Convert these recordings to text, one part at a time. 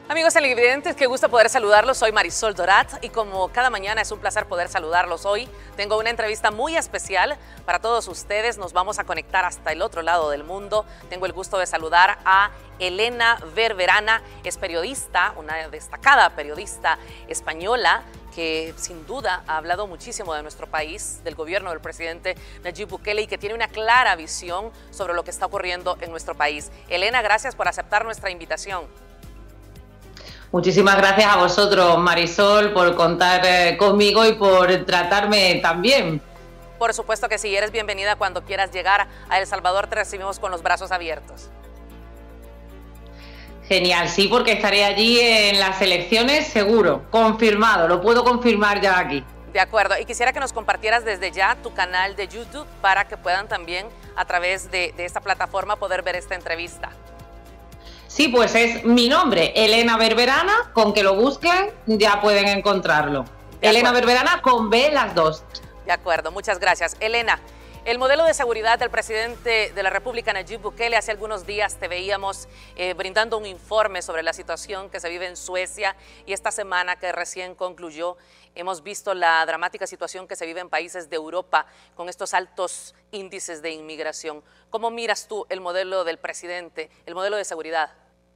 Amigos televidentes, qué gusto poder saludarlos. Soy Marisol Dorat y como cada mañana es un placer poder saludarlos. Hoy tengo una entrevista muy especial para todos ustedes. Nos vamos a conectar hasta el otro lado del mundo. Tengo el gusto de saludar a Elena Verberana. Es periodista, una destacada periodista española que sin duda ha hablado muchísimo de nuestro país, del gobierno del presidente Nayib Bukele y que tiene una clara visión sobre lo que está ocurriendo en nuestro país. Elena, gracias por aceptar nuestra invitación. Muchísimas gracias a vosotros, Marisol, por contar conmigo y por tratarme tan bien. Por supuesto que sí, eres bienvenida cuando quieras llegar a El Salvador, te recibimos con los brazos abiertos. Genial, sí, porque estaré allí en las elecciones seguro, confirmado, lo puedo confirmar ya aquí. De acuerdo, y quisiera que nos compartieras desde ya tu canal de YouTube para que puedan también a través de esta plataforma poder ver esta entrevista. Sí, pues es mi nombre, Elena Verberana, con que lo busquen ya pueden encontrarlo. Elena Verberana con B las dos. De acuerdo, muchas gracias. Elena, el modelo de seguridad del presidente de la República, Nayib Bukele, hace algunos días te veíamos brindando un informe sobre la situación que se vive en Suecia y esta semana que recién concluyó hemos visto la dramática situación que se vive en países de Europa con estos altos índices de inmigración. ¿Cómo miras tú el modelo del presidente, el modelo de seguridad?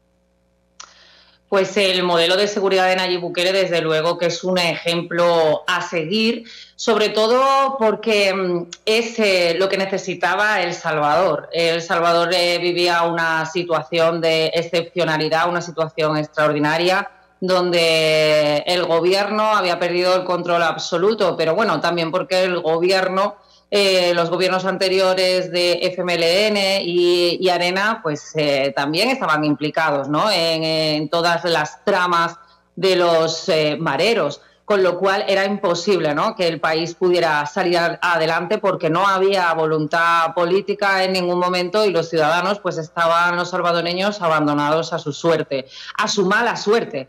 Pues el modelo de seguridad de Nayib Bukele, desde luego que es un ejemplo a seguir, sobre todo porque es lo que necesitaba El Salvador. El Salvador vivía una situación de excepcionalidad, una situación extraordinaria, donde el gobierno había perdido el control absoluto, pero bueno, también porque el gobierno... los gobiernos anteriores de FMLN y Arena pues también estaban implicados, ¿no? en todas las tramas de los mareros, con lo cual era imposible, ¿no?, que el país pudiera salir adelante porque no había voluntad política en ningún momento y los ciudadanos pues estaban, los salvadoreños, abandonados a su suerte, a su mala suerte.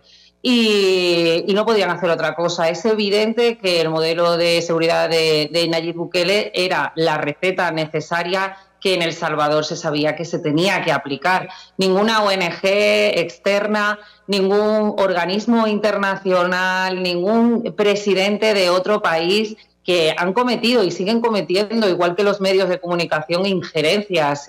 Y no podían hacer otra cosa. Es evidente que el modelo de seguridad de Nayib Bukele era la receta necesaria que en El Salvador se sabía que se tenía que aplicar. Ninguna ONG externa, ningún organismo internacional, ningún presidente de otro país que han cometido y siguen cometiendo, igual que los medios de comunicación, injerencias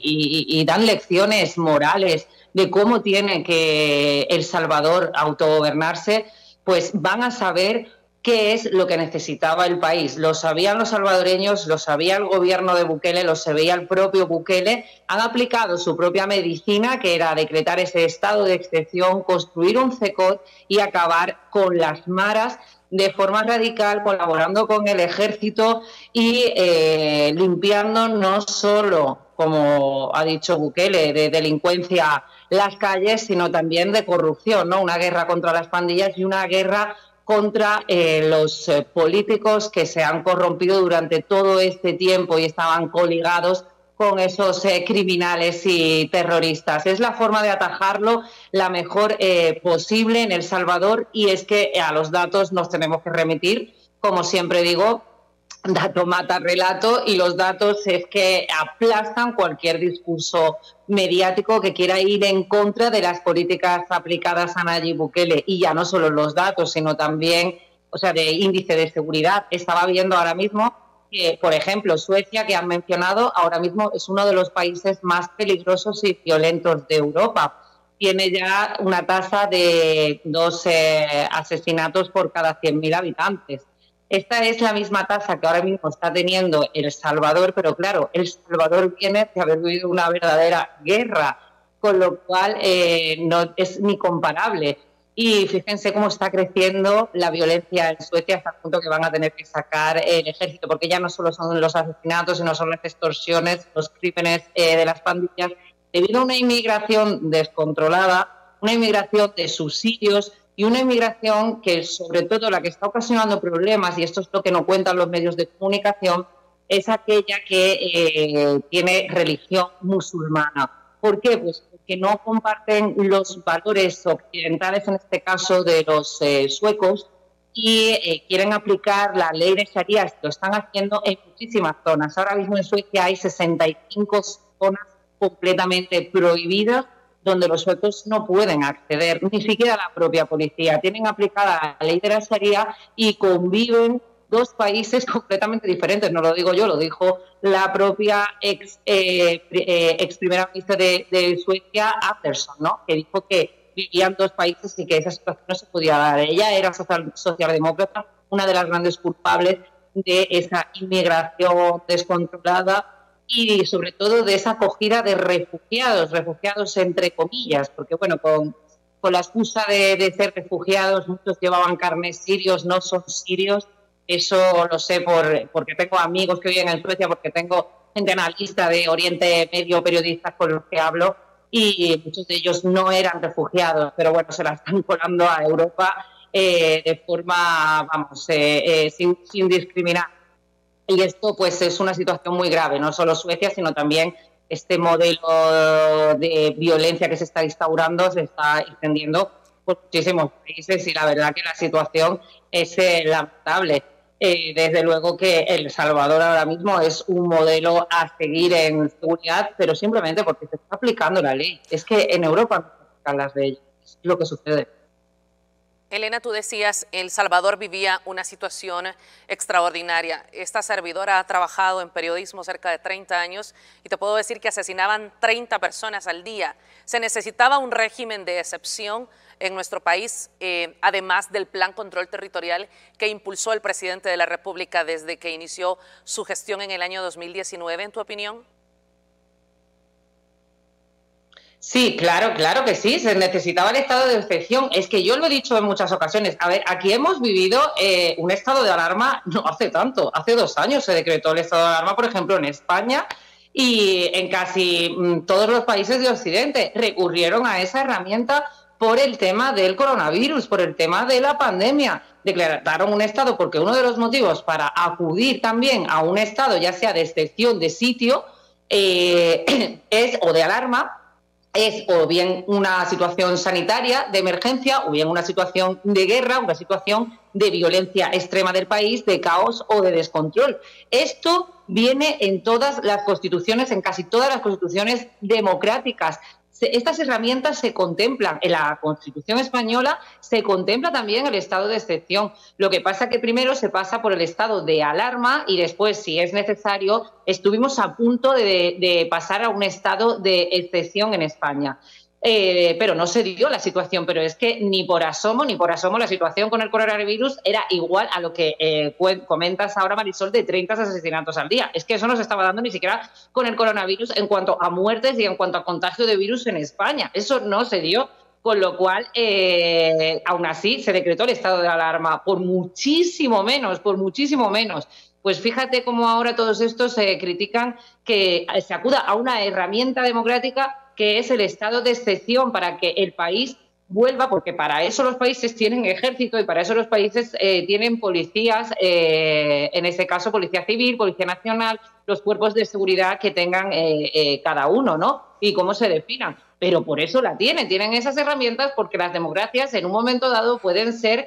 y dan lecciones morales de cómo tiene que El Salvador autogobernarse, pues van a saber qué es lo que necesitaba el país. Lo sabían los salvadoreños, lo sabía el gobierno de Bukele, lo sabía el propio Bukele. Han aplicado su propia medicina, que era decretar ese estado de excepción, construir un CECOT y acabar con las maras de forma radical, colaborando con el ejército y limpiando no solo, como ha dicho Bukele, de delincuencia las calles, sino también de corrupción, ¿no? Una guerra contra las pandillas y una guerra contra los políticos que se han corrompido durante todo este tiempo y estaban coligados con esos criminales y terroristas. Es la forma de atajarlo la mejor posible en El Salvador y es que a los datos nos tenemos que remitir, como siempre digo, dato mata relato y los datos es que aplastan cualquier discurso mediático que quiera ir en contra de las políticas aplicadas a Nayib Bukele y ya no solo los datos, sino también, o sea, de índice de seguridad. Estaba viendo ahora mismo que, por ejemplo, Suecia, que han mencionado, ahora mismo es uno de los países más peligrosos y violentos de Europa. Tiene ya una tasa de 2 asesinatos por cada 100.000 habitantes. Esta es la misma tasa que ahora mismo está teniendo El Salvador, pero claro, El Salvador viene de haber vivido una verdadera guerra, con lo cual no es ni comparable. Y fíjense cómo está creciendo la violencia en Suecia hasta el punto que van a tener que sacar el ejército, porque ya no solo son los asesinatos, sino son las extorsiones, los crímenes de las pandillas, debido a una inmigración descontrolada, una inmigración de subsidios y una inmigración que, sobre todo, la que está ocasionando problemas, y esto es lo que no cuentan los medios de comunicación, es aquella que tiene religión musulmana. ¿Por qué? Pues porque no comparten los valores occidentales, en este caso de los suecos, y quieren aplicar la ley de Sharia. Lo están haciendo en muchísimas zonas. Ahora mismo en Suecia hay 65 zonas completamente prohibidas donde los suecos no pueden acceder, ni siquiera la propia policía. Tienen aplicada la ley de la Sharia y conviven dos países completamente diferentes. No lo digo yo, lo dijo la propia ex primera ministra de Suecia, Andersson, ¿no? Que dijo que vivían dos países y que esa situación no se podía dar. Ella era socialdemócrata, una de las grandes culpables de esa inmigración descontrolada y sobre todo de esa acogida de refugiados entre comillas, porque bueno, con la excusa de ser refugiados, muchos llevaban carnés sirios, no son sirios. Eso lo sé porque tengo amigos que viven en Suecia, porque tengo gente analista de Oriente Medio, periodistas con los que hablo, y muchos de ellos no eran refugiados, pero bueno, se la están colando a Europa de forma, vamos, sin discriminar. Y esto pues es una situación muy grave, no solo Suecia, sino también este modelo de violencia que se está instaurando, se está extendiendo por muchísimos países y la verdad que la situación es lamentable. Desde luego que El Salvador ahora mismo es un modelo a seguir en seguridad, pero simplemente porque se está aplicando la ley. Es que en Europa no se aplican las leyes, es lo que sucede. Elena, tú decías, El Salvador vivía una situación extraordinaria. Esta servidora ha trabajado en periodismo cerca de 30 años y te puedo decir que asesinaban 30 personas al día. Se necesitaba un régimen de excepción en nuestro país, además del plan control territorial que impulsó el presidente de la República desde que inició su gestión en el año 2019, ¿en tu opinión? Sí, claro que sí, se necesitaba el estado de excepción. Es que yo lo he dicho en muchas ocasiones. A ver, aquí hemos vivido un estado de alarma no hace tanto, hace 2 años se decretó el estado de alarma, por ejemplo, en España y en casi todos los países de Occidente recurrieron a esa herramienta por el tema del coronavirus, por el tema de la pandemia. Declararon un estado porque uno de los motivos para acudir también a un estado, ya sea de excepción de sitio o de alarma, es o bien una situación sanitaria de emergencia o bien una situación de guerra, una situación de violencia extrema del país, de caos o de descontrol. Esto viene en todas las constituciones, en casi todas las constituciones democráticas. Estas herramientas se contemplan en la Constitución española, se contempla también el estado de excepción. Lo que pasa es que primero se pasa por el estado de alarma y después, si es necesario, estuvimos a punto de pasar a un estado de excepción en España. Pero no se dio la situación, pero es que ni por asomo la situación con el coronavirus era igual a lo que comentas ahora, Marisol, de 30 asesinatos al día. Es que eso no se estaba dando ni siquiera con el coronavirus en cuanto a muertes y en cuanto a contagio de virus en España. Eso no se dio, con lo cual, aún así, se decretó el estado de alarma por muchísimo menos. Pues fíjate cómo ahora todos estos critican que se acuda a una herramienta democrática que es el estado de excepción para que el país vuelva, porque para eso los países tienen ejército y para eso los países tienen policías, en este caso Policía Civil, Policía Nacional, los cuerpos de seguridad que tengan cada uno, ¿no? Y cómo se definan. Pero por eso la tienen esas herramientas, porque las democracias en un momento dado pueden ser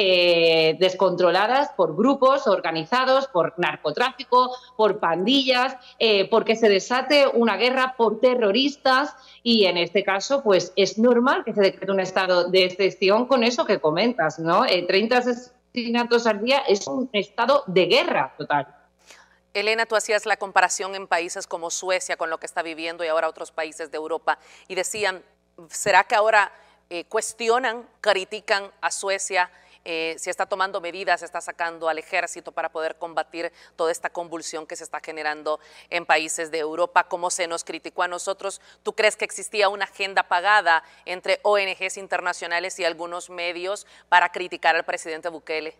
descontroladas por grupos organizados, por narcotráfico, por pandillas, porque se desate una guerra por terroristas y en este caso pues es normal que se decrete un estado de excepción con eso que comentas, ¿no? 30 asesinatos al día es un estado de guerra total. Elena, tú hacías la comparación en países como Suecia con lo que está viviendo y ahora otros países de Europa y decían, ¿será que ahora cuestionan, critican a Suecia? Si está tomando medidas, está sacando al ejército para poder combatir toda esta convulsión que se está generando en países de Europa, como se nos criticó a nosotros. ¿Tú crees que existía una agenda pagada entre ONGs internacionales y algunos medios para criticar al presidente Bukele?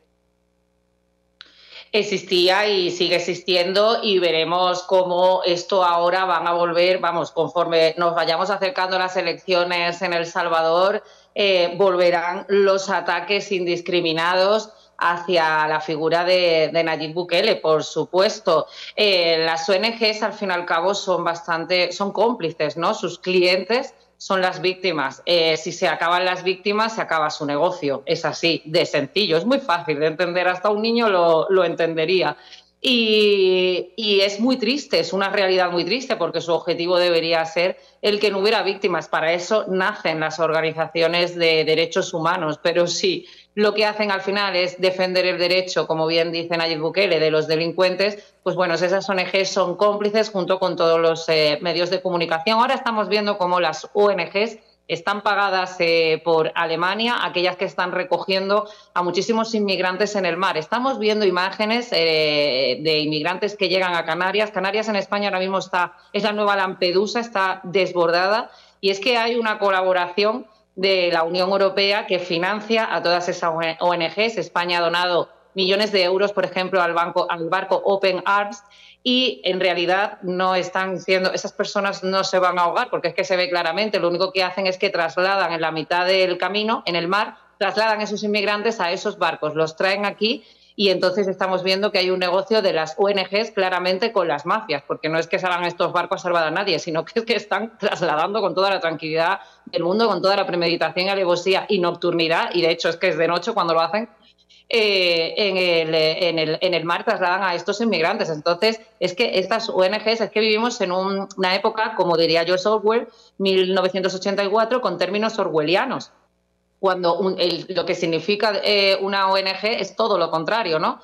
Existía y sigue existiendo y veremos cómo esto ahora van a volver, vamos, conforme nos vayamos acercando a las elecciones en El Salvador, volverán los ataques indiscriminados hacia la figura de Nayib Bukele, por supuesto. Las ONGs, al fin y al cabo, son cómplices, ¿no? Sus clientes son las víctimas. Si se acaban las víctimas, se acaba su negocio. Es así, de sencillo. Es muy fácil de entender. Hasta un niño lo entendería. Y es muy triste, es una realidad muy triste, porque su objetivo debería ser el que no hubiera víctimas. Para eso nacen las organizaciones de derechos humanos. Pero si lo que hacen al final es defender el derecho, como bien dice Nayib Bukele, de los delincuentes, pues bueno, esas ONGs son cómplices junto con todos los medios de comunicación. Ahora estamos viendo cómo las ONGs están pagadas por Alemania, aquellas que están recogiendo a muchísimos inmigrantes en el mar. Estamos viendo imágenes de inmigrantes que llegan a Canarias. Canarias en España ahora mismo es la nueva Lampedusa, está desbordada, y es que hay una colaboración de la Unión Europea que financia a todas esas ONGs. España ha donado millones de euros, por ejemplo, al barco Open Arms, y en realidad no están siendo, esas personas no se van a ahogar, porque es que se ve claramente, lo único que hacen es que trasladan en la mitad del camino, en el mar, trasladan a esos inmigrantes a esos barcos, los traen aquí, y entonces estamos viendo que hay un negocio de las ONGs claramente con las mafias, porque no es que salgan estos barcos a salvar a nadie, sino que es que están trasladando con toda la tranquilidad del mundo, con toda la premeditación, alevosía y nocturnidad, y de hecho es que es de noche cuando lo hacen, en el mar trasladan a estos inmigrantes. Entonces, es que estas ONGs, es que vivimos en una época, como diría George Orwell, 1984, con términos orwellianos, cuando lo que significa una ONG es todo lo contrario, ¿no?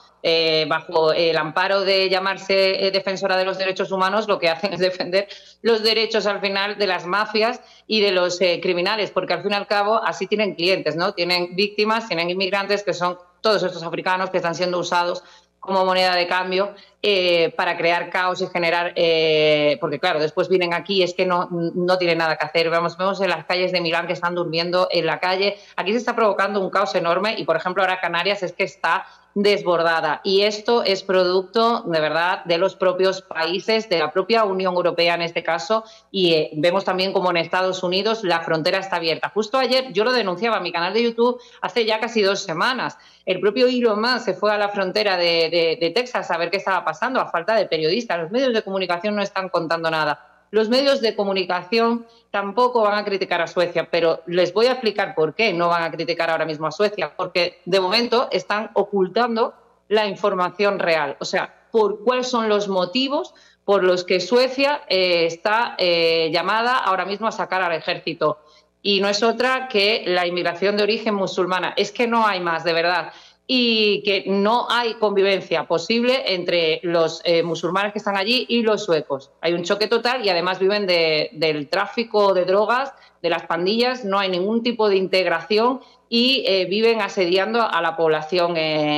Bajo el amparo de llamarse defensora de los derechos humanos, lo que hacen es defender los derechos al final de las mafias y de los criminales, porque al fin y al cabo así tienen clientes, ¿no? Tienen víctimas, tienen inmigrantes, que son todos estos africanos que están siendo usados como moneda de cambio para crear caos y generar... porque claro, después vienen aquí, es que no tienen nada que hacer. Vemos en las calles de Milán que están durmiendo en la calle. Aquí se está provocando un caos enorme y, por ejemplo, ahora Canarias es que está desbordada. Y esto es producto, de verdad, de los propios países, de la propia Unión Europea en este caso, y vemos también como en Estados Unidos la frontera está abierta. Justo ayer yo lo denunciaba en mi canal de YouTube hace ya casi 2 semanas. El propio Elon Musk se fue a la frontera de Texas a ver qué estaba pasando, a falta de periodistas. Los medios de comunicación no están contando nada. Los medios de comunicación tampoco van a criticar a Suecia, pero les voy a explicar por qué no van a criticar ahora mismo a Suecia, porque de momento están ocultando la información real. O sea, cuáles son los motivos por los que Suecia está llamada ahora mismo a sacar al ejército. Y no es otra que la inmigración de origen musulmana. Es que no hay más, de verdad. Y que no hay convivencia posible entre los musulmanes que están allí y los suecos. Hay un choque total y además viven del tráfico de drogas, de las pandillas, no hay ningún tipo de integración y viven asediando a la población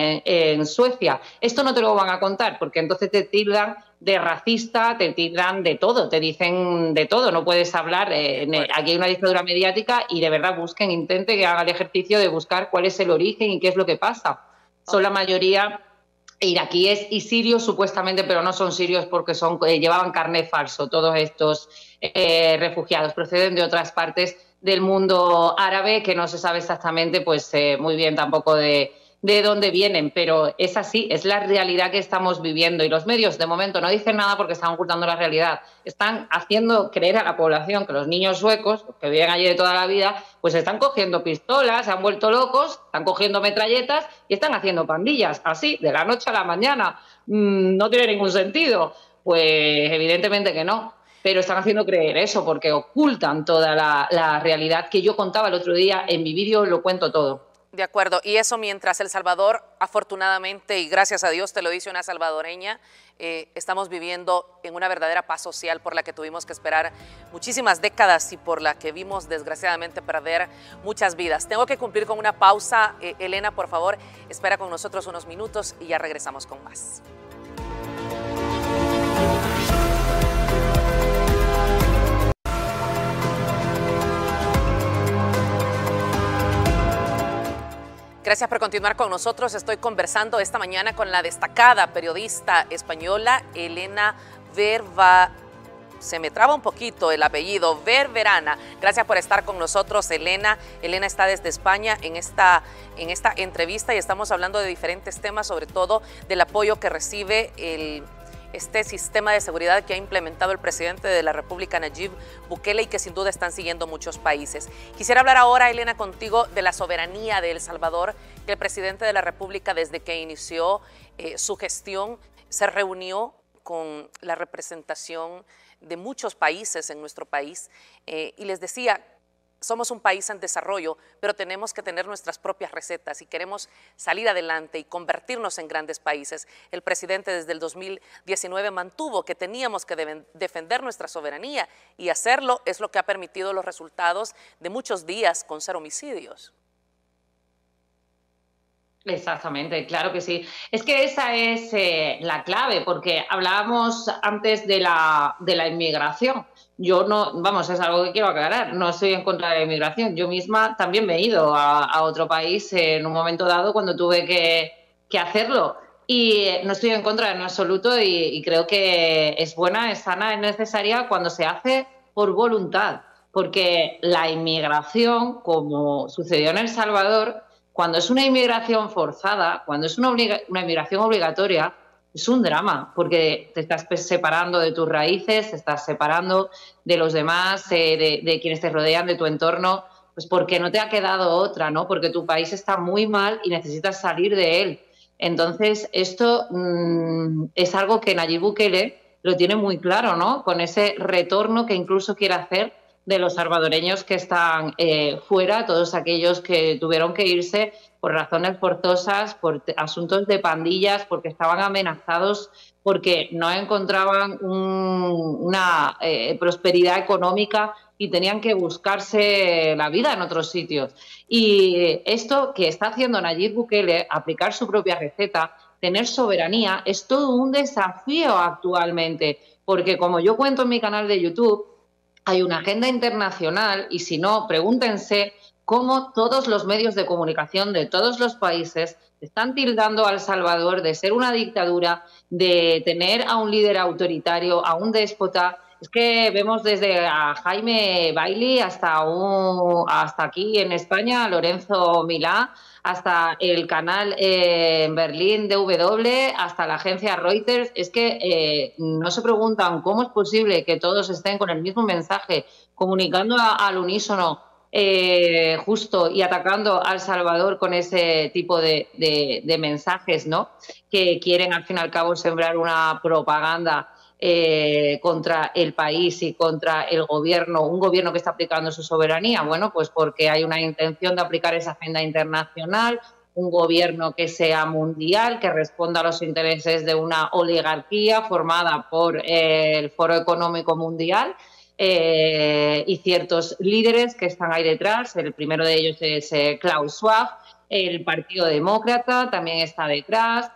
en Suecia. Esto no te lo van a contar porque entonces te tildan de racista, te tildan de todo, te dicen de todo, no puedes hablar. Aquí hay una dictadura mediática y de verdad intenten que haga el ejercicio de buscar cuál es el origen y qué es lo que pasa. Son la mayoría iraquíes y sirios supuestamente, pero no son sirios porque llevaban carné falso. Todos estos refugiados proceden de otras partes del mundo árabe que no se sabe exactamente pues muy bien tampoco de dónde vienen, pero es así, es la realidad que estamos viviendo y los medios de momento no dicen nada porque están ocultando la realidad. Están haciendo creer a la población que los niños suecos, que viven allí de toda la vida, pues están cogiendo pistolas, se han vuelto locos, están cogiendo metralletas y están haciendo pandillas, así, de la noche a la mañana. No tiene ningún sentido. Pues evidentemente que no. Pero están haciendo creer eso porque ocultan toda la realidad que yo contaba el otro día en mi vídeo, lo cuento todo. De acuerdo, y eso mientras El Salvador, afortunadamente, y gracias a Dios, te lo dice una salvadoreña, estamos viviendo en una verdadera paz social por la que tuvimos que esperar muchísimas décadas y por la que vimos desgraciadamente perder muchas vidas. Tengo que cumplir con una pausa. Elena, por favor, espera con nosotros unos minutos y ya regresamos con más. Gracias por continuar con nosotros. Estoy conversando esta mañana con la destacada periodista española Elena se me traba un poquito el apellido, Verberana. Gracias por estar con nosotros, Elena. Elena está desde España en esta entrevista y estamos hablando de diferentes temas, sobre todo del apoyo que recibe este sistema de seguridad que ha implementado el presidente de la República, Nayib Bukele, y que sin duda están siguiendo muchos países. Quisiera hablar ahora, Elena, contigo de la soberanía de El Salvador, que el presidente de la República, desde que inició su gestión, se reunió con la representación de muchos países en nuestro país y les decía, somos un país en desarrollo, pero tenemos que tener nuestras propias recetas y queremos salir adelante y convertirnos en grandes países. El presidente desde el 2019 mantuvo que teníamos que defender nuestra soberanía y hacerlo es lo que ha permitido los resultados de muchos días con 0 homicidios. Exactamente, claro que sí. Es que esa es la clave, porque hablábamos antes de la inmigración. Yo no, vamos, es algo que quiero aclarar, no estoy en contra de la inmigración. Yo misma también me he ido a otro país en un momento dado cuando tuve que hacerlo. Y no estoy en contra en absoluto y creo que es buena, es sana, es necesaria cuando se hace por voluntad, porque la inmigración, como sucedió en El Salvador, cuando es una inmigración forzada, cuando es una inmigración obligatoria, es un drama, porque te estás separando de tus raíces, te estás separando de los demás, de quienes te rodean, de tu entorno, pues porque no te ha quedado otra, ¿no? Porque tu país está muy mal y necesitas salir de él. Entonces, esto es algo que Nayib Bukele lo tiene muy claro, ¿no? Con ese retorno que incluso quiere hacer de los salvadoreños que están fuera, todos aquellos que tuvieron que irse por razones forzosas, por asuntos de pandillas, porque estaban amenazados, porque no encontraban una prosperidad económica y tenían que buscarse la vida en otros sitios. Y esto que está haciendo Nayib Bukele, aplicar su propia receta, tener soberanía, es todo un desafío actualmente, porque como yo cuento en mi canal de YouTube, hay una agenda internacional y si no, pregúntense cómo todos los medios de comunicación de todos los países están tildando a El Salvador de ser una dictadura, de tener a un líder autoritario, a un déspota. Es que vemos desde a Jaime Bailey hasta aquí en España, Lorenzo Milá, hasta el canal en Berlín DW, hasta la agencia Reuters. Es que no se preguntan cómo es posible que todos estén con el mismo mensaje, comunicando al unísono justo y atacando a El Salvador con ese tipo de mensajes, ¿no? Que quieren al fin y al cabo sembrar una propaganda contra el país y contra el gobierno, un gobierno que está aplicando su soberanía. Bueno, pues porque hay una intención de aplicar esa agenda internacional, un gobierno que sea mundial, que responda a los intereses de una oligarquía formada por el Foro Económico Mundial y ciertos líderes que están ahí detrás. El primero de ellos es Klaus Schwab, el Partido Demócrata también está detrás.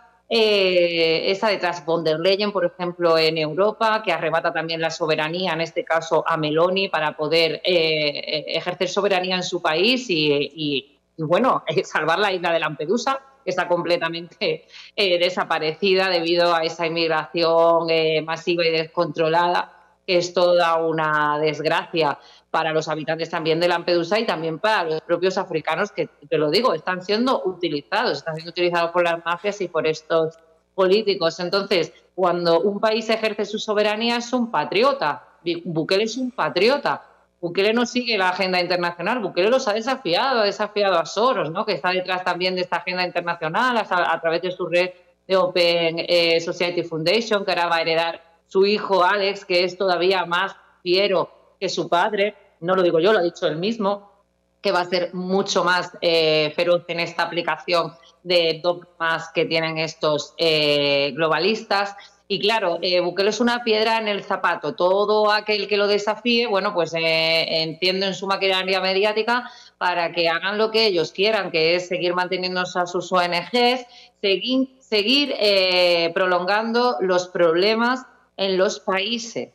Está detrás von der Leyen, por ejemplo, en Europa, que arrebata también la soberanía, en este caso a Meloni, para poder ejercer soberanía en su país y bueno, salvar la isla de Lampedusa, que está completamente desaparecida debido a esa inmigración masiva y descontrolada, que es toda una desgracia para los habitantes también de Lampedusa y también para los propios africanos que, te lo digo, están siendo utilizados por las mafias y por estos políticos. Entonces, cuando un país ejerce su soberanía es un patriota. Bukele es un patriota. Bukele no sigue la agenda internacional. Bukele los ha desafiado a Soros, ¿no? Que está detrás también de esta agenda internacional a través de su red de Open Society Foundation, que ahora va a heredar su hijo Alex, que es todavía más fiero que su padre, no lo digo yo, lo ha dicho él mismo, que va a ser mucho más feroz en esta aplicación de dogmas que tienen estos globalistas. Y claro, Bukele es una piedra en el zapato. Todo aquel que lo desafíe, bueno, pues encienden su maquinaria mediática para que hagan lo que ellos quieran, que es seguir manteniéndose a sus ONGs, seguir prolongando los problemas en los países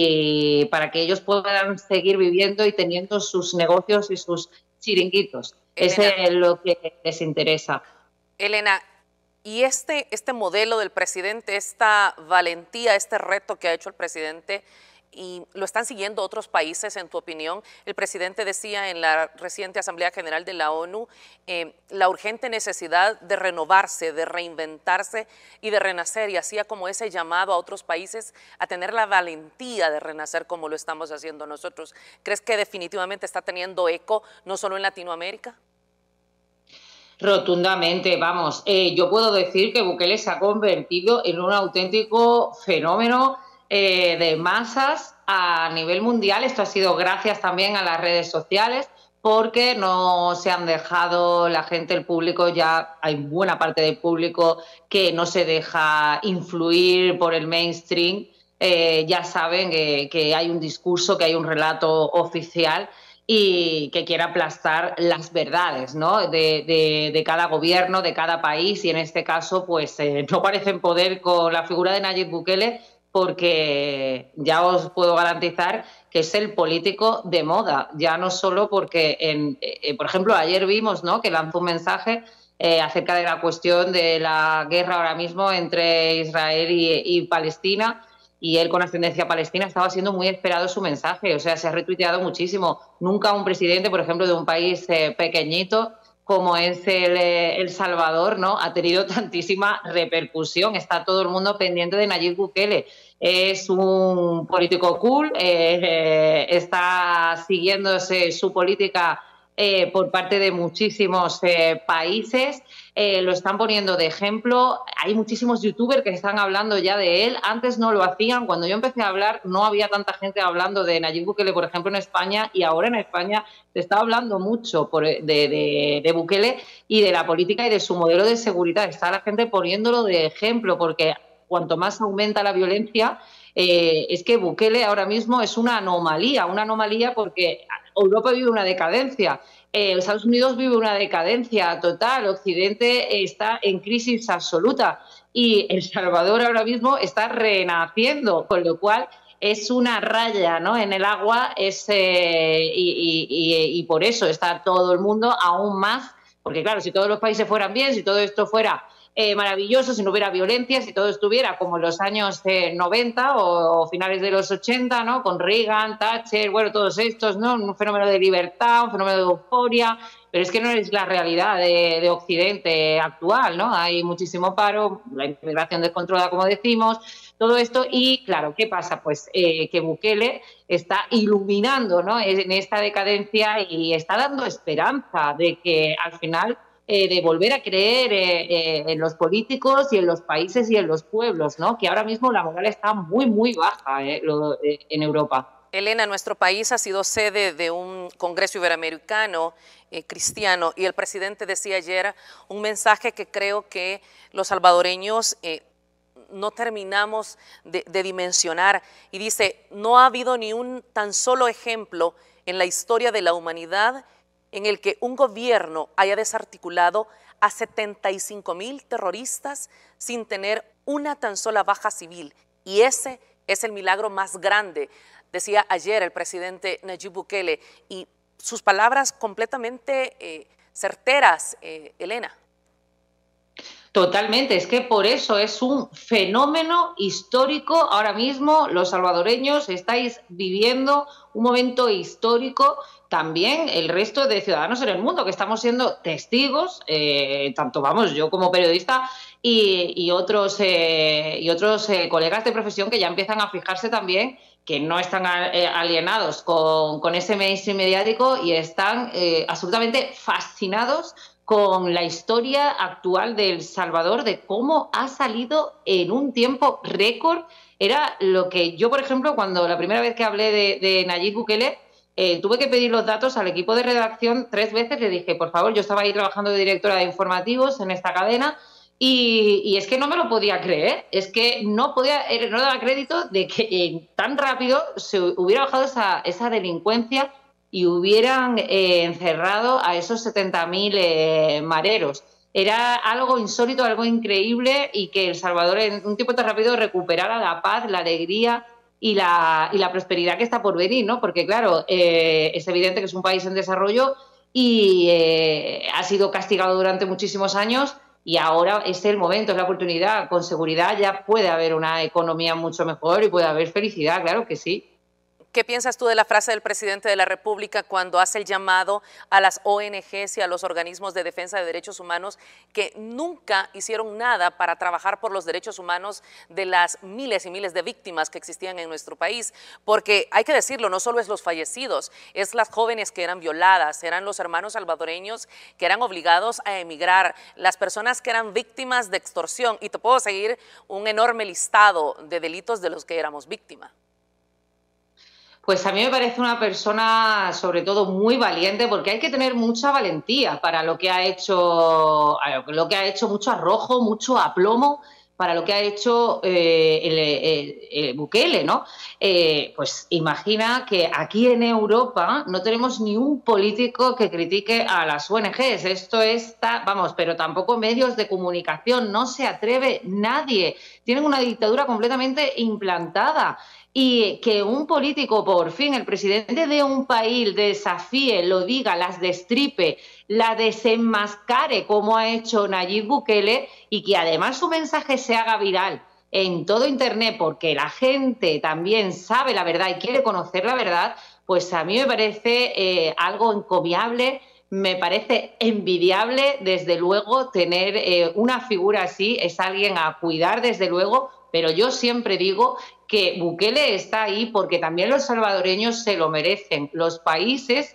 y para que ellos puedan seguir viviendo y teniendo sus negocios y sus chiringuitos. Ese es lo que les interesa. Elena, y este modelo del presidente, esta valentía, este reto que ha hecho el presidente, y lo están siguiendo otros países, en tu opinión. El presidente decía en la reciente Asamblea General de la ONU la urgente necesidad de renovarse, de reinventarse y de renacer, y hacía como ese llamado a otros países a tener la valentía de renacer como lo estamos haciendo nosotros. ¿Crees que definitivamente está teniendo eco no solo en Latinoamérica? Rotundamente, vamos. Yo puedo decir que Bukele se ha convertido en un auténtico fenómeno de masas a nivel mundial. Esto ha sido gracias también a las redes sociales, porque no se han dejado la gente, el público, ya hay buena parte del público que no se deja influir por el mainstream. Ya saben que hay un discurso, que hay un relato oficial y que quiere aplastar las verdades, ¿no? de cada gobierno, de cada país, y en este caso pues no parecen poder con la figura de Nayib Bukele, porque ya os puedo garantizar que es el político de moda, ya no solo porque, por ejemplo, ayer vimos, ¿no?, que lanzó un mensaje acerca de la cuestión de la guerra ahora mismo entre Israel y Palestina, y él, con ascendencia palestina, estaba siendo muy esperado su mensaje. O sea, se ha retuiteado muchísimo. Nunca un presidente, por ejemplo, de un país pequeñito como es El Salvador, ¿no?, ha tenido tantísima repercusión. Está todo el mundo pendiente de Nayib Bukele. Es un político cool, está siguiéndose su política por parte de muchísimos países. Lo están poniendo de ejemplo. Hay muchísimos youtubers que están hablando ya de él. Antes no lo hacían. Cuando yo empecé a hablar no había tanta gente hablando de Nayib Bukele, por ejemplo, en España, y ahora en España se está hablando mucho de Bukele y de la política y de su modelo de seguridad. Está la gente poniéndolo de ejemplo, porque cuanto más aumenta la violencia, es que Bukele ahora mismo es una anomalía porque Europa vive una decadencia. Estados Unidos vive una decadencia total, Occidente está en crisis absoluta y El Salvador ahora mismo está renaciendo, con lo cual es una raya, ¿no?, en el agua, y por eso está todo el mundo aún más, porque claro, si todos los países fueran bien, si todo esto fuera maravilloso, si no hubiera violencia, si todo estuviera como en los años 90 o finales de los 80, ¿no?, con Reagan, Thatcher, bueno, todos estos, ¿no?, un fenómeno de libertad, un fenómeno de euforia, pero es que no es la realidad de Occidente actual, ¿no? Hay muchísimo paro, la inmigración descontrolada, como decimos, todo esto. Y claro, ¿qué pasa? Pues que Bukele está iluminando, ¿no?, en esta decadencia, y está dando esperanza de que al final de volver a creer en los políticos y en los países y en los pueblos, ¿no?, que ahora mismo la moral está muy, muy baja en Europa. Elena, nuestro país ha sido sede de un Congreso Iberoamericano cristiano, y el presidente decía ayer un mensaje que creo que los salvadoreños no terminamos de dimensionar, y dice: no ha habido ni un tan solo ejemplo en la historia de la humanidad en el que un gobierno haya desarticulado a 75,000 terroristas sin tener una tan sola baja civil. Y ese es el milagro más grande, decía ayer el presidente Nayib Bukele, y sus palabras completamente certeras, Elena. Totalmente, es que por eso es un fenómeno histórico. Ahora mismo los salvadoreños estáis viviendo un momento histórico, también el resto de ciudadanos en el mundo, que estamos siendo testigos, tanto vamos, yo como periodista y otros colegas de profesión, que ya empiezan a fijarse también, que no están alienados con ese mainstream mediático y están absolutamente fascinados con la historia actual de El Salvador, de cómo ha salido en un tiempo récord. Era lo que yo, por ejemplo, cuando la primera vez que hablé de Nayib Bukele, tuve que pedir los datos al equipo de redacción 3 veces. Le dije, por favor, yo estaba ahí trabajando de directora de informativos en esta cadena, y es que no me lo podía creer, es que no daba crédito de que tan rápido se hubiera bajado esa delincuencia y hubieran encerrado a esos 70.000 mareros. Era algo insólito, algo increíble, y que El Salvador en un tiempo tan rápido recuperara la paz, la alegría y la prosperidad que está por venir, ¿no? Porque claro, es evidente que es un país en desarrollo y ha sido castigado durante muchísimos años, y ahora es el momento, es la oportunidad. Con seguridad ya puede haber una economía mucho mejor y puede haber felicidad, claro que sí. ¿Qué piensas tú de la frase del presidente de la República cuando hace el llamado a las ONGs y a los organismos de defensa de derechos humanos que nunca hicieron nada para trabajar por los derechos humanos de las miles y miles de víctimas que existían en nuestro país? Porque hay que decirlo, no solo es los fallecidos, es las jóvenes que eran violadas, eran los hermanos salvadoreños que eran obligados a emigrar, las personas que eran víctimas de extorsión, y te puedo seguir un enorme listado de delitos de los que éramos víctimas. Pues a mí me parece una persona, sobre todo, muy valiente, porque hay que tener mucha valentía para lo que ha hecho, mucho arrojo, mucho aplomo para lo que ha hecho Bukele, ¿no? Pues imagina que aquí en Europa no tenemos ni un político que critique a las ONGs. Esto está, vamos, pero tampoco medios de comunicación, no se atreve nadie. Tienen una dictadura completamente implantada. Y que un político, por fin, el presidente de un país, desafíe, lo diga, las destripe, la desenmascare, como ha hecho Nayib Bukele, y que además su mensaje se haga viral en todo Internet, porque la gente también sabe la verdad y quiere conocer la verdad, pues a mí me parece algo encomiable. Me parece envidiable, desde luego, tener una figura así. Es alguien a cuidar, desde luego, pero yo siempre digo que Bukele está ahí porque también los salvadoreños se lo merecen. Los países,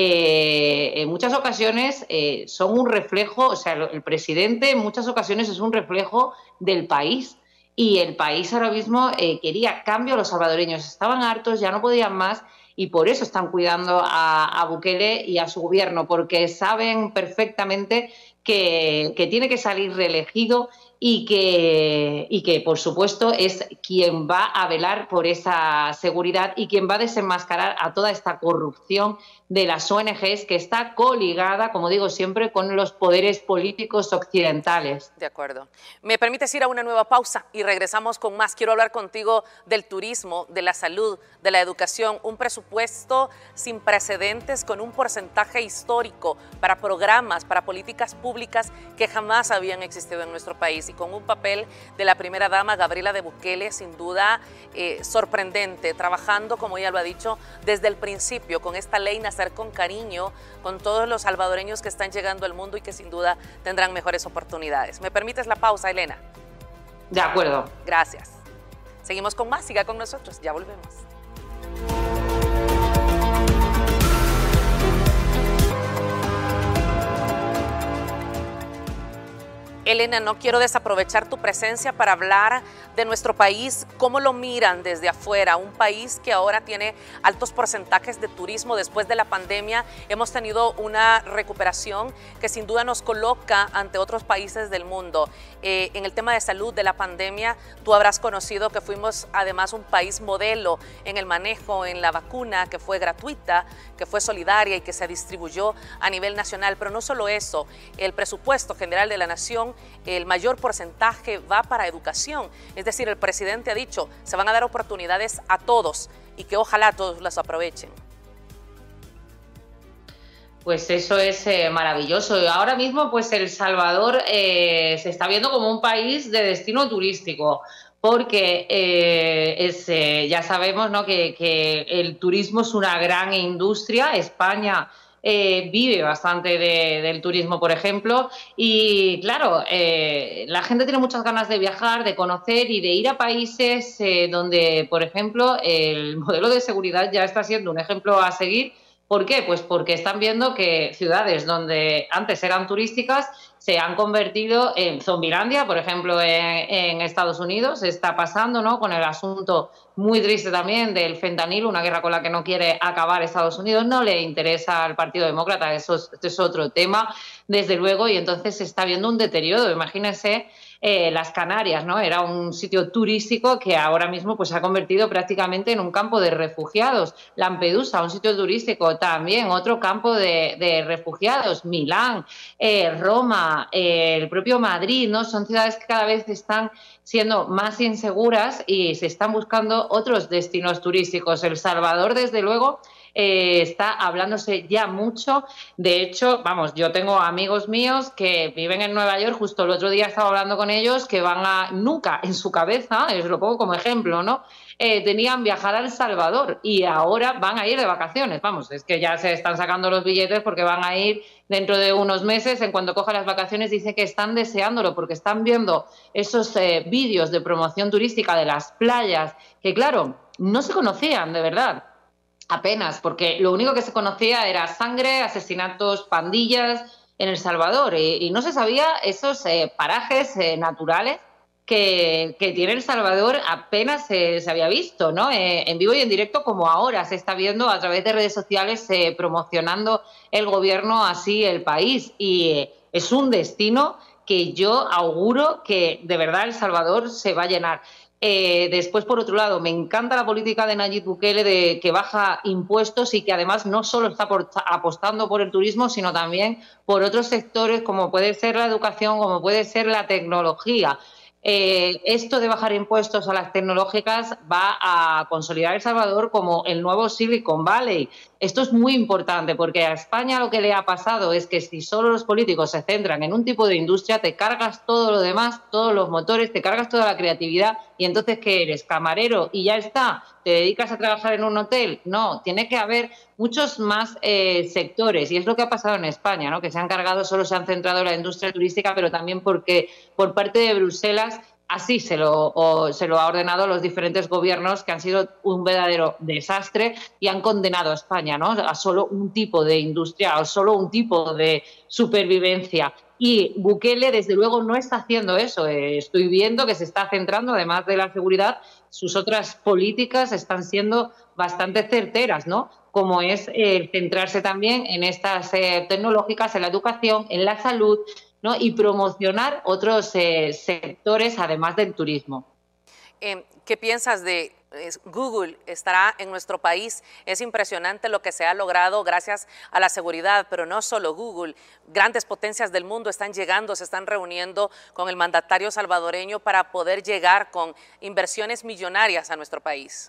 en muchas ocasiones, son un reflejo, o sea, el presidente en muchas ocasiones es un reflejo del país. Y el país ahora mismo quería cambio, los salvadoreños estaban hartos, ya no podían más, y por eso están cuidando a Bukele y a su gobierno, porque saben perfectamente que tiene que salir reelegido y que, por supuesto, es quien va a velar por esa seguridad y quien va a desenmascarar a toda esta corrupción de las ONGs, que está coligada, como digo siempre, con los poderes políticos occidentales. De acuerdo. ¿Me permites ir a una nueva pausa y regresamos con más? Quiero hablar contigo del turismo, de la salud, de la educación, un presupuesto sin precedentes con un porcentaje histórico para programas, para políticas públicas que jamás habían existido en nuestro país, y con un papel de la primera dama Gabriela de Bukele sin duda sorprendente, trabajando, como ella lo ha dicho, desde el principio con esta ley Nacer con Cariño, con todos los salvadoreños que están llegando al mundo y que sin duda tendrán mejores oportunidades. ¿Me permites la pausa, Elena? De acuerdo. Gracias. Seguimos con más, siga con nosotros, ya volvemos. Elena, no quiero desaprovechar tu presencia para hablar de nuestro país, cómo lo miran desde afuera, un país que ahora tiene altos porcentajes de turismo. Después de la pandemia hemos tenido una recuperación que sin duda nos coloca ante otros países del mundo. En el tema de salud de la pandemia, tú habrás conocido que fuimos además un país modelo en el manejo, en la vacuna, que fue gratuita, que fue solidaria y que se distribuyó a nivel nacional. Pero no solo eso, el presupuesto general de la nación, el mayor porcentaje va para educación. Es decir, el presidente ha dicho, se van a dar oportunidades a todos y que ojalá todos las aprovechen. Pues eso es maravilloso. Ahora mismo, pues El Salvador se está viendo como un país de destino turístico, porque ya sabemos, ¿no?, que el turismo es una gran industria. España vive bastante del turismo, por ejemplo, y claro, la gente tiene muchas ganas de viajar, de conocer y de ir a países donde, por ejemplo, el modelo de seguridad ya está siendo un ejemplo a seguir. ¿Por qué? Pues porque están viendo que ciudades donde antes eran turísticas se han convertido en Zombilandia, por ejemplo, en Estados Unidos. Está pasando, ¿no?, con el asunto muy triste también del fentanilo, una guerra con la que no quiere acabar Estados Unidos. No le interesa al Partido Demócrata, eso es otro tema, desde luego, y entonces se está viendo un deterioro. Imagínense las Canarias, ¿no? Era un sitio turístico que ahora mismo pues se ha convertido prácticamente en un campo de refugiados. Lampedusa, un sitio turístico también, otro campo de refugiados. Milán, Roma, el propio Madrid, ¿no? Son ciudades que cada vez están siendo más inseguras y se están buscando otros destinos turísticos. El Salvador, desde luego, está hablándose ya mucho. De hecho, vamos, yo tengo amigos míos que viven en Nueva York, justo el otro día estaba hablando con ellos, que nunca en su cabeza, os lo pongo como ejemplo, ¿no? Tenían viajar a El Salvador y ahora van a ir de vacaciones. Vamos, es que ya se están sacando los billetes porque van a ir dentro de unos meses. En cuanto cojan las vacaciones, dice que están deseándolo porque están viendo esos vídeos de promoción turística de las playas que, claro, no se conocían de verdad. Apenas, porque lo único que se conocía era sangre, asesinatos, pandillas en El Salvador y no se sabía esos parajes naturales que tiene El Salvador. Apenas se había visto, ¿no? En vivo y en directo, como ahora se está viendo a través de redes sociales, promocionando el gobierno así el país. Y es un destino que yo auguro que de verdad El Salvador se va a llenar. Después, por otro lado, me encanta la política de Nayib Bukele de que baja impuestos y que además no solo está apostando por el turismo, sino también por otros sectores como puede ser la educación, como puede ser la tecnología. Esto de bajar impuestos a las tecnológicas va a consolidar El Salvador como el nuevo Silicon Valley. Esto es muy importante porque a España lo que le ha pasado es que si solo los políticos se centran en un tipo de industria, te cargas todo lo demás, todos los motores, te cargas toda la creatividad y entonces ¿qué eres? ¿Camarero y ya está? ¿Te dedicas a trabajar en un hotel? No, tiene que haber muchos más sectores y es lo que ha pasado en España, ¿no? Que se han cargado, solo se han centrado en la industria turística, pero también porque por parte de Bruselas así se lo ha ordenado a los diferentes gobiernos, que han sido un verdadero desastre y han condenado a España, ¿no? A solo un tipo de industria, a solo un tipo de supervivencia. Y Bukele, desde luego, no está haciendo eso. Estoy viendo que se está centrando, además de la seguridad, sus otras políticas están siendo bastante certeras, ¿no? Como es centrarse también en estas tecnológicas, en la educación, en la salud, ¿no? Y promocionar otros sectores además del turismo. ¿Qué piensas de Google? Estará en nuestro país. Es impresionante lo que se ha logrado gracias a la seguridad, pero no solo Google. Grandes potencias del mundo están llegando, se están reuniendo con el mandatario salvadoreño para poder llegar con inversiones millonarias a nuestro país.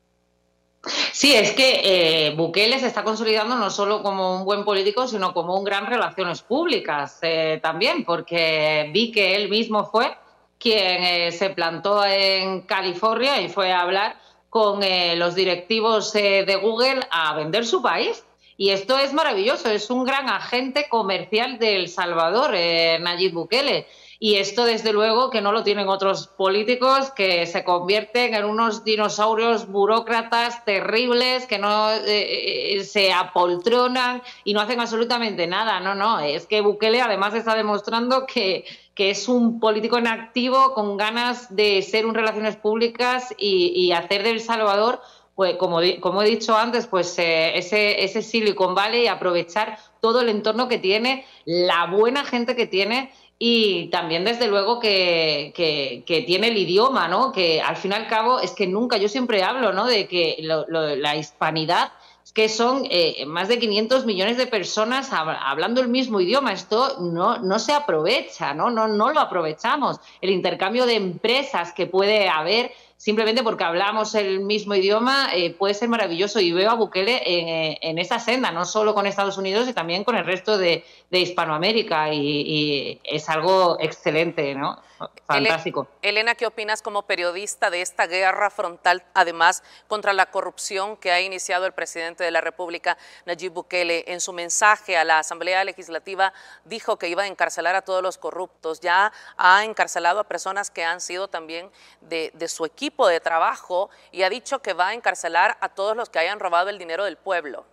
Sí, es que Bukele se está consolidando no solo como un buen político, sino como un gran relaciones públicas también, porque vi que él mismo fue quien se plantó en California y fue a hablar con los directivos de Google a vender su país. Y esto es maravilloso, es un gran agente comercial de El Salvador, Nayib Bukele. Y esto, desde luego, que no lo tienen otros políticos que se convierten en unos dinosaurios burócratas terribles que no se apoltronan y no hacen absolutamente nada. No, no, es que Bukele además está demostrando que es un político en activo con ganas de ser un relaciones públicas y hacer de El Salvador, pues como he dicho antes, pues ese Silicon Valley, aprovechar todo el entorno que tiene, la buena gente que tiene. Y también, desde luego, que tiene el idioma, ¿no? Que al fin y al cabo es que nunca, yo siempre hablo, ¿no? De que la hispanidad, es que son más de 500 millones de personas hablando el mismo idioma. Esto no se aprovecha, ¿no? No lo aprovechamos. El intercambio de empresas que puede haber simplemente porque hablamos el mismo idioma puede ser maravilloso, y veo a Bukele en esa senda, no solo con Estados Unidos, y también con el resto de Hispanoamérica, y es algo excelente, ¿no? Fantástico. Elena, ¿qué opinas como periodista de esta guerra frontal, además, contra la corrupción que ha iniciado el presidente de la República, Nayib Bukele? En su mensaje a la Asamblea Legislativa dijo que iba a encarcelar a todos los corruptos. Ya ha encarcelado a personas que han sido también de su equipo de trabajo, y ha dicho que va a encarcelar a todos los que hayan robado el dinero del pueblo.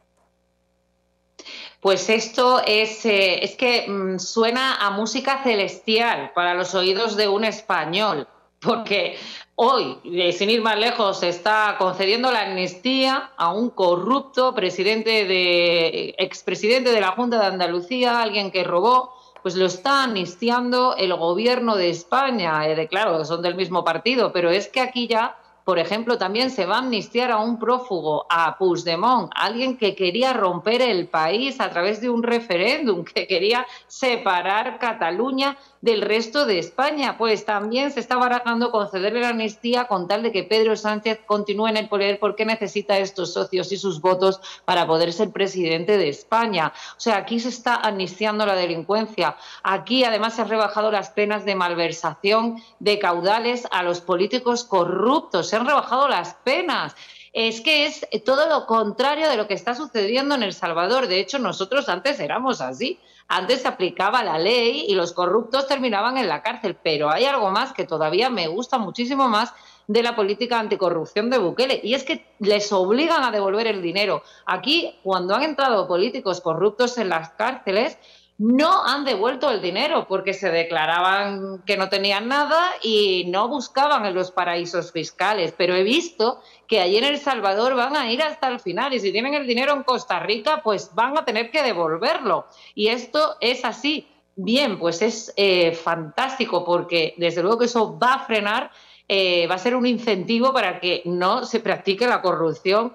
Pues esto es que suena a música celestial para los oídos de un español, porque hoy, sin ir más lejos, se está concediendo la amnistía a un corrupto expresidente de la Junta de Andalucía, alguien que robó. Pues lo está amnistiando el gobierno de España. Claro, son del mismo partido, pero es que aquí ya Por ejemplo, también se va a amnistiar a un prófugo, a Puigdemont, alguien que quería romper el país a través de un referéndum, que quería separar Cataluña del resto de España. Pues también se está barajando concederle la amnistía con tal de que Pedro Sánchez continúe en el poder, porque necesita estos socios y sus votos para poder ser presidente de España. O sea, aquí se está amnistiando la delincuencia. Aquí además se han rebajado las penas de malversación de caudales a los políticos corruptos. Se han rebajado las penas. Es que es todo lo contrario de lo que está sucediendo en El Salvador. De hecho, nosotros antes éramos así. Antes se aplicaba la ley y los corruptos terminaban en la cárcel. Pero hay algo más que todavía me gusta muchísimo más de la política anticorrupción de Bukele, y es que les obligan a devolver el dinero. Aquí, cuando han entrado políticos corruptos en las cárceles, no han devuelto el dinero porque se declaraban que no tenían nada y no buscaban en los paraísos fiscales. Pero he visto que allí en El Salvador van a ir hasta el final, y si tienen el dinero en Costa Rica, pues van a tener que devolverlo. Y esto es así. Bien, pues es fantástico, porque desde luego que eso va a frenar, va a ser un incentivo para que no se practique la corrupción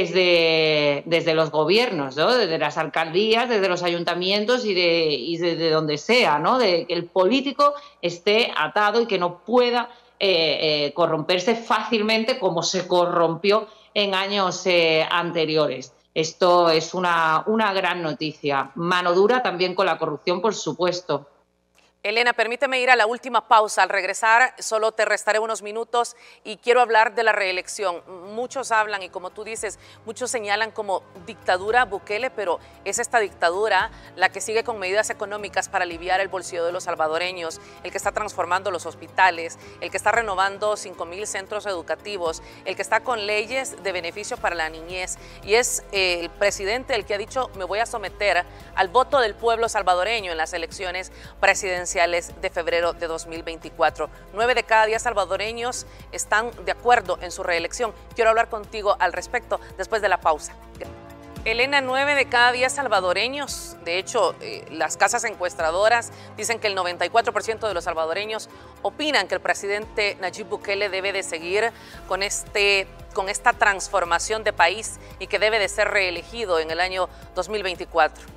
desde los gobiernos, ¿no? Desde las alcaldías, desde los ayuntamientos y desde donde sea, ¿no? De que el político esté atado y que no pueda corromperse fácilmente como se corrompió en años anteriores. Esto es una gran noticia. Mano dura también con la corrupción, por supuesto. Elena, permíteme ir a la última pausa. Al regresar, solo te restaré unos minutos y quiero hablar de la reelección. Muchos hablan y, como tú dices, muchos señalan como dictadura Bukele, pero es esta dictadura la que sigue con medidas económicas para aliviar el bolsillo de los salvadoreños, el que está transformando los hospitales, el que está renovando 5,000 centros educativos, el que está con leyes de beneficio para la niñez. Y es el presidente el que ha dicho: me voy a someter al voto del pueblo salvadoreño en las elecciones presidenciales de febrero de 2024. 9 de cada 10 salvadoreños están de acuerdo en su reelección. Quiero hablar contigo al respecto después de la pausa. Elena, 9 de cada 10 salvadoreños, de hecho, las casas encuestadoras dicen que el 94% de los salvadoreños opinan que el presidente Nayib Bukele debe de seguir con esta transformación de país y que debe de ser reelegido en el año 2024.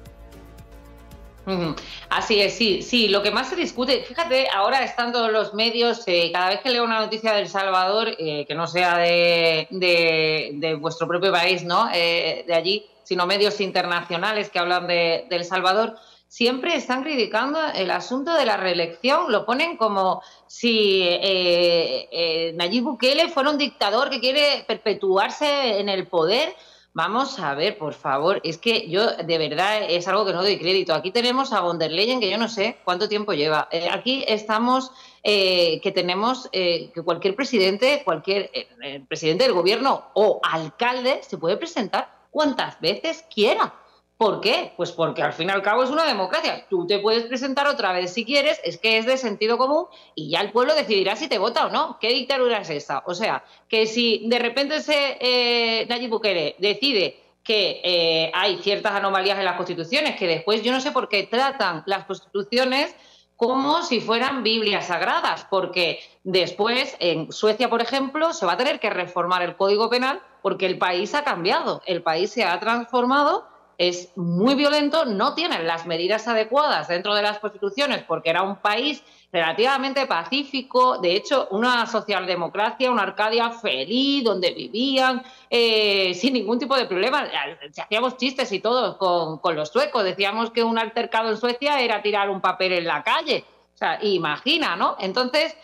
Así es, sí. Lo que más se discute, fíjate, ahora están todos los medios, cada vez que leo una noticia de El Salvador, que no sea de vuestro propio país, ¿no? De allí, sino medios internacionales que hablan de El Salvador, siempre están criticando el asunto de la reelección. Lo ponen como si Nayib Bukele fuera un dictador que quiere perpetuarse en el poder. Vamos a ver, por favor, es que yo de verdad es algo que no doy crédito. Aquí tenemos a von der Leyen, que yo no sé cuánto tiempo lleva. Aquí estamos, que tenemos que cualquier presidente, presidente del gobierno o alcalde se puede presentar cuantas veces quiera. ¿Por qué? Pues porque al fin y al cabo es una democracia. Tú te puedes presentar otra vez si quieres, es que es de sentido común y ya el pueblo decidirá si te vota o no. ¿Qué dictadura es esa? O sea, que si de repente Nayib Bukele decide que hay ciertas anomalías en las constituciones, que después yo no sé por qué tratan las constituciones como si fueran Biblias sagradas, porque después en Suecia, por ejemplo, se va a tener que reformar el Código Penal porque el país ha cambiado, el país se ha transformado. Es muy violento, no tienen las medidas adecuadas dentro de las constituciones porque era un país relativamente pacífico, de hecho una socialdemocracia, una Arcadia feliz, donde vivían sin ningún tipo de problema. Hacíamos chistes y todo con los suecos, decíamos que un altercado en Suecia era tirar un papel en la calle, o sea, imagina, ¿no? Entonces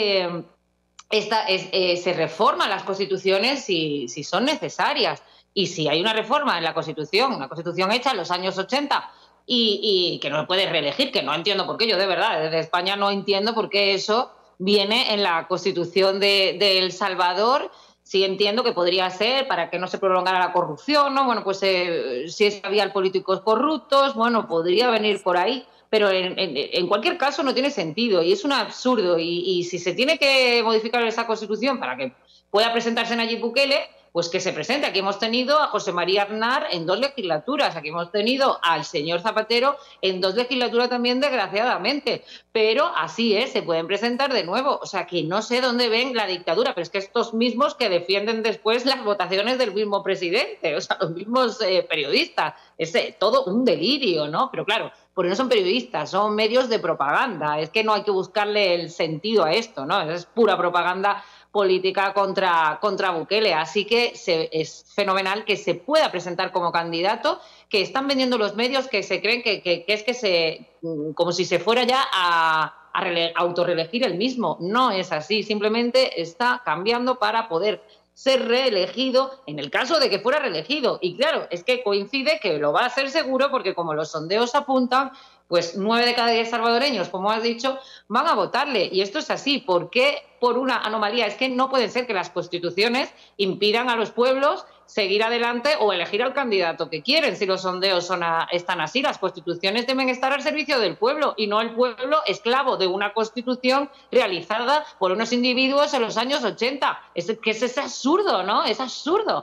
se reforman las constituciones si son necesarias. Y si hay una reforma en la Constitución hecha en los años 80 y que no se puede reelegir, que no entiendo por qué, yo de verdad, desde España no entiendo por qué eso viene en la Constitución de El Salvador. Sí entiendo que podría ser para que no se prolongara la corrupción, ¿no? Bueno, pues si había políticos corruptos, bueno, podría venir por ahí. Pero en cualquier caso no tiene sentido y es un absurdo. Y si se tiene que modificar esa Constitución para que pueda presentarse Nayib Bukele, pues que se presente. Aquí hemos tenido a José María Aznar en 2 legislaturas, aquí hemos tenido al señor Zapatero en 2 legislaturas también, desgraciadamente, pero así es, se pueden presentar de nuevo. O sea, que no sé dónde ven la dictadura, pero es que estos mismos que defienden después las votaciones del mismo presidente, o sea, los mismos periodistas, es todo un delirio, ¿no? Pero claro, porque no son periodistas, son medios de propaganda, es que no hay que buscarle el sentido a esto, ¿no? Es pura propaganda política contra Bukele, así que es fenomenal que se pueda presentar como candidato, que están vendiendo los medios que se creen que es que como si se fuera ya a autorreelegir el mismo. No es así, simplemente está cambiando para poder ser reelegido en el caso de que fuera reelegido. Y claro, es que coincide que lo va a hacer seguro porque como los sondeos apuntan, pues 9 de cada 10 salvadoreños, como has dicho, van a votarle. Y esto es así. ¿Por qué? Por una anomalía. Es que no puede ser que las constituciones impidan a los pueblos seguir adelante o elegir al candidato que quieren si los sondeos están así. Las constituciones deben estar al servicio del pueblo y no el pueblo esclavo de una constitución realizada por unos individuos en los años 80. Es absurdo, ¿no? Es absurdo.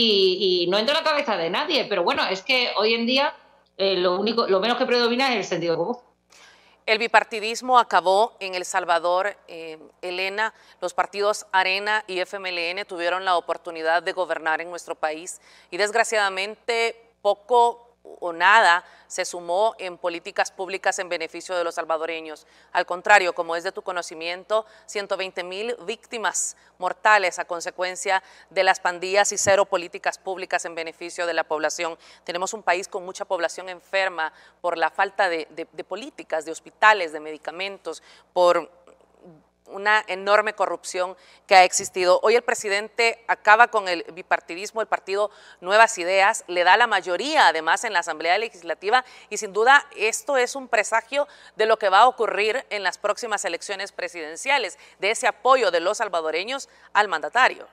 Y no entra en la cabeza de nadie. Pero bueno, es que hoy en día lo menos que predomina es el sentido común. El bipartidismo acabó en El Salvador, Elena. Los partidos Arena y FMLN tuvieron la oportunidad de gobernar en nuestro país y desgraciadamente poco o nada se sumó en políticas públicas en beneficio de los salvadoreños. Al contrario, como es de tu conocimiento, 120,000 víctimas mortales a consecuencia de las pandillas y 0 políticas públicas en beneficio de la población. Tenemos un país con mucha población enferma por la falta de políticas, de hospitales, de medicamentos, por una enorme corrupción que ha existido. Hoy el presidente acaba con el bipartidismo, el partido Nuevas Ideas, le da la mayoría además en la Asamblea Legislativa y sin duda esto es un presagio de lo que va a ocurrir en las próximas elecciones presidenciales, de ese apoyo de los salvadoreños al mandatario.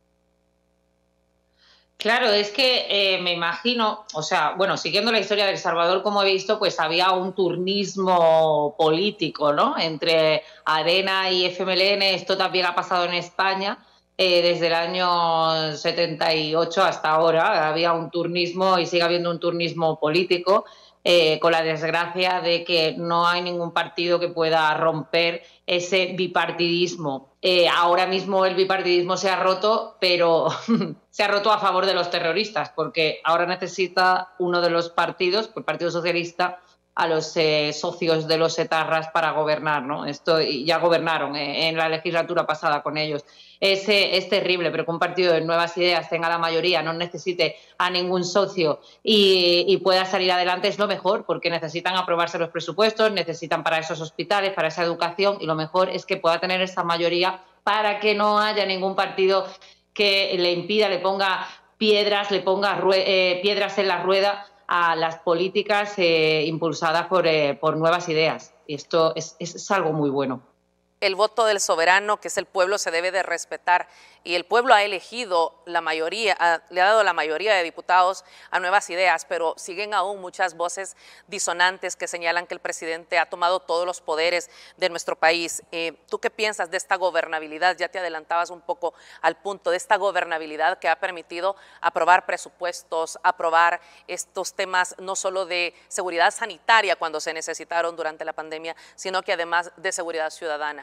Claro, es que me imagino, o sea, bueno, siguiendo la historia de El Salvador, como he visto, pues había un turnismo político, ¿no? Entre Arena y FMLN, esto también ha pasado en España, desde el año 78 hasta ahora, había un turnismo y sigue habiendo un turnismo político, con la desgracia de que no hay ningún partido que pueda romper ese bipartidismo. Ahora mismo el bipartidismo se ha roto, pero se ha roto a favor de los terroristas, porque ahora necesita uno de los partidos, el Partido Socialista, a los socios de los etarras para gobernar, ¿no? Esto ya gobernaron en la legislatura pasada con ellos. Es terrible, pero que un partido de Nuevas Ideas tenga la mayoría, no necesite a ningún socio y pueda salir adelante es lo mejor, porque necesitan aprobarse los presupuestos, necesitan para esos hospitales, para esa educación, y lo mejor es que pueda tener esta mayoría para que no haya ningún partido que le impida, le ponga piedras en la rueda a las políticas impulsadas por Nuevas Ideas. Y esto es algo muy bueno. El voto del soberano, que es el pueblo, se debe de respetar y el pueblo ha elegido la mayoría, le ha dado la mayoría de diputados a Nuevas Ideas, pero siguen aún muchas voces disonantes que señalan que el presidente ha tomado todos los poderes de nuestro país. ¿Tú qué piensas de esta gobernabilidad? Ya te adelantabas un poco al punto de esta gobernabilidad que ha permitido aprobar presupuestos, aprobar estos temas no solo de seguridad sanitaria cuando se necesitaron durante la pandemia, sino que además de seguridad ciudadana.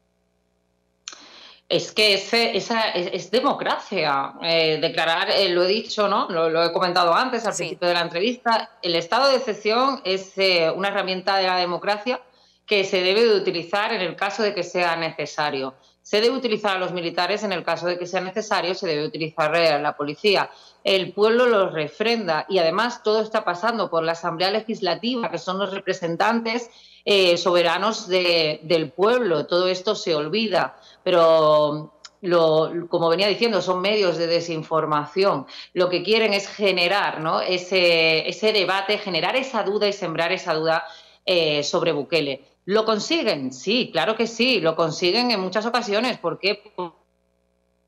Es que es democracia. Declarar, lo he dicho, ¿no? Lo he comentado antes, al principio de la entrevista, el estado de excepción es una herramienta de la democracia que se debe de utilizar en el caso de que sea necesario. Se debe utilizar a los militares en el caso de que sea necesario, se debe utilizar a la policía. El pueblo lo refrenda y además todo está pasando por la Asamblea Legislativa, que son los representantes soberanos del pueblo. Todo esto se olvida, pero como venía diciendo, son medios de desinformación. Lo que quieren es generar, ¿no?, ese debate, generar esa duda y sembrar esa duda sobre Bukele. ¿Lo consiguen? Sí, claro que sí, lo consiguen en muchas ocasiones. ¿Por qué?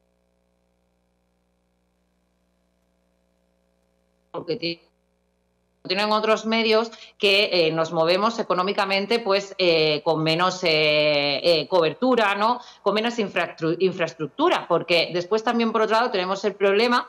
Porque tienen otros medios que nos movemos económicamente pues con menos cobertura, ¿no? Con menos infraestructura, porque después también por otro lado tenemos el problema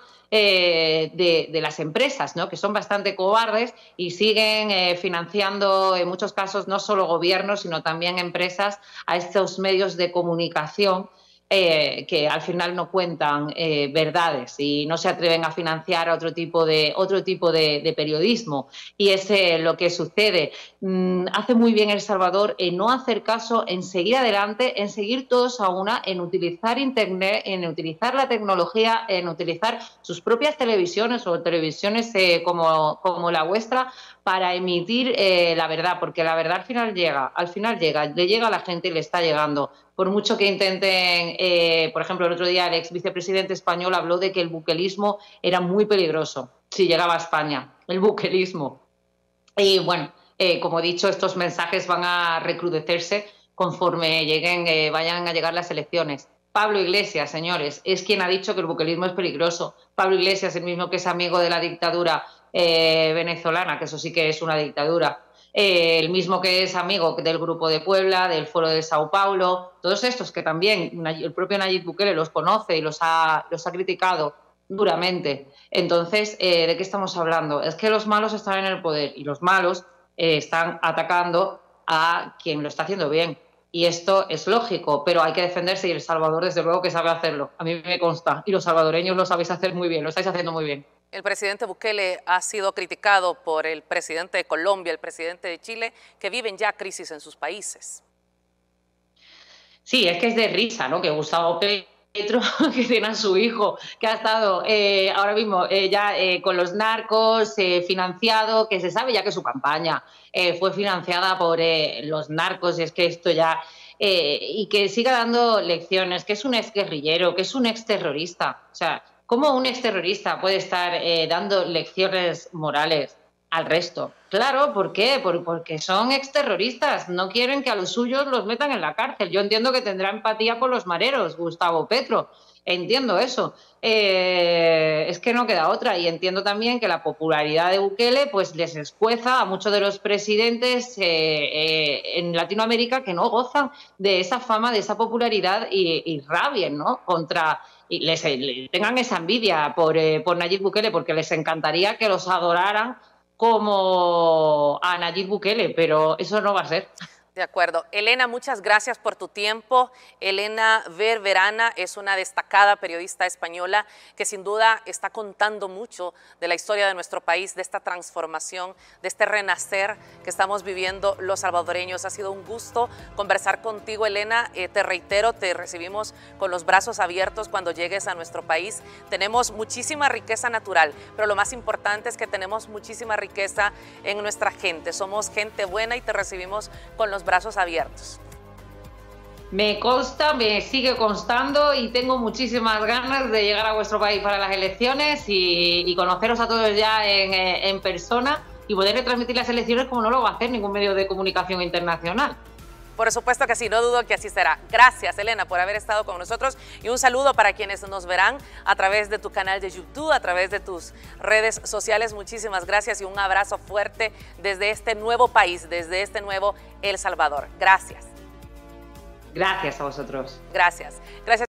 de las empresas, ¿no? Que son bastante cobardes y siguen financiando en muchos casos no solo gobiernos sino también empresas a estos medios de comunicación que al final no cuentan verdades y no se atreven a financiar a otro tipo de periodismo. Y es lo que sucede. Hace muy bien El Salvador en no hacer caso, en seguir adelante, en seguir todos a una, en utilizar Internet, en utilizar la tecnología, en utilizar sus propias televisiones o televisiones como la vuestra para emitir la verdad, porque la verdad al final llega, le llega a la gente y le está llegando. Por mucho que intenten, por ejemplo, el otro día el ex vicepresidente español habló de que el buquelismo era muy peligroso si llegaba a España, el buquelismo. Y bueno, como he dicho, estos mensajes van a recrudecerse conforme vayan a llegar las elecciones. Pablo Iglesias, señores, es quien ha dicho que el buquelismo es peligroso. Pablo Iglesias, el mismo que es amigo de la dictadura venezolana, que eso sí que es una dictadura. El mismo que es amigo del Grupo de Puebla, del Foro de Sao Paulo, todos estos que también el propio Nayib Bukele los conoce y los ha criticado duramente. Entonces, ¿de qué estamos hablando? Es que los malos están en el poder y los malos están atacando a quien lo está haciendo bien. Y esto es lógico, pero hay que defenderse y El Salvador, desde luego, que sabe hacerlo. A mí me consta. Y los salvadoreños lo sabéis hacer muy bien, lo estáis haciendo muy bien. El presidente Bukele ha sido criticado por el presidente de Colombia, el presidente de Chile, que viven ya crisis en sus países. Sí, es que es de risa, ¿no? Que Gustavo Petro, que tiene a su hijo, que ha estado ahora mismo ya con los narcos, financiado, que se sabe ya que su campaña fue financiada por los narcos, y es que esto ya... y que siga dando lecciones, que es un exguerrillero, que es un exterrorista. O sea, ¿cómo un exterrorista puede estar dando lecciones morales al resto? Claro, ¿por qué? Porque son exterroristas, no quieren que a los suyos los metan en la cárcel. Yo entiendo que tendrá empatía por los mareros, Gustavo Petro, entiendo eso. Es que no queda otra, y entiendo también que la popularidad de Bukele pues les escueza a muchos de los presidentes en Latinoamérica que no gozan de esa fama, de esa popularidad y rabien, ¿no? Y tengan esa envidia por Nayib Bukele, porque les encantaría que los adoraran como a Nayib Bukele, pero eso no va a ser. De acuerdo. Elena, muchas gracias por tu tiempo. Elena Ververana es una destacada periodista española que sin duda está contando mucho de la historia de nuestro país, de esta transformación, de este renacer que estamos viviendo los salvadoreños. Ha sido un gusto conversar contigo, Elena. Te reitero, te recibimos con los brazos abiertos cuando llegues a nuestro país. Tenemos muchísima riqueza natural, pero lo más importante es que tenemos muchísima riqueza en nuestra gente. Somos gente buena y te recibimos con los brazos abiertos. Me consta, me sigue constando y tengo muchísimas ganas de llegar a vuestro país para las elecciones y conoceros a todos ya en persona y poder retransmitir las elecciones como no lo va a hacer ningún medio de comunicación internacional. Por supuesto que sí, no dudo que así será. Gracias, Elena, por haber estado con nosotros y un saludo para quienes nos verán a través de tu canal de YouTube, a través de tus redes sociales. Muchísimas gracias y un abrazo fuerte desde este nuevo país, desde este nuevo El Salvador. Gracias. Gracias a vosotros. Gracias. Gracias.